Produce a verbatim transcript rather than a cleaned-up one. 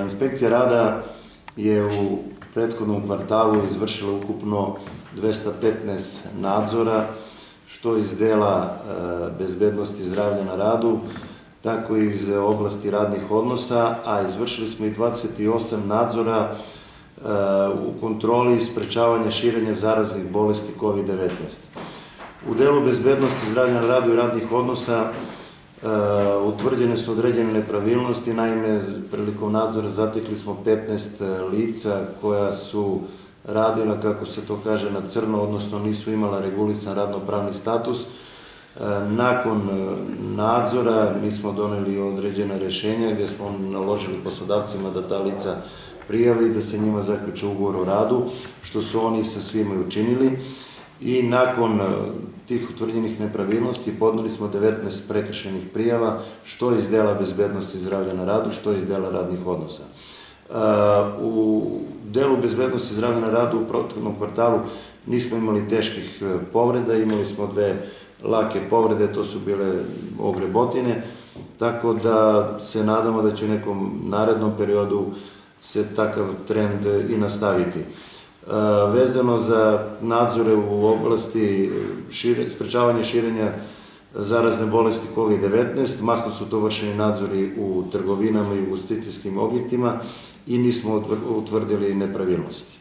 Inspekcija rada je u prethodnom kvartalu izvršila ukupno dvesta petnaest nadzora, što iz dela bezbednosti zdravlja na radu, tako i iz oblasti radnih odnosa, a izvršili smo i dvadeset osam nadzora u kontroli i sprečavanja širenja zaraznih bolesti kovid devetnaest. U delu bezbednosti zdravlja na radu i radnih odnosa utvrđene su određene nepravilnosti. Naime, prilikom nadzora zatekli smo petnaest lica koja su radila, kako se to kaže, na crno, odnosno nisu imala regulisan radno-pravni status. Nakon nadzora mi smo doneli određena rešenja gdje smo naložili poslodavcima da ta lica prijave i da se njima zaključe ugovor o radu, što su oni sa svima i učinili. I nakon tih utvrđenih nepravilnosti podneli smo devetnaest prekršajnih prijava, što iz dela bezbednosti zdravlja na radu, što iz dela radnih odnosa. U delu bezbednosti zdravlja na radu u prethodnom kvartalu nismo imali teških povreda, imali smo dve lake povrede, to su bile ogrebotine, tako da se nadamo da će u nekom narednom periodu se takav trend i nastaviti. Vezano za nadzore u oblasti sprečavanja širenja zarazne bolesti kovid devetnaest, mahom su to vršeni nadzori u trgovinama i ugostiteljskim objektima i nismo utvrdili nepravilnosti.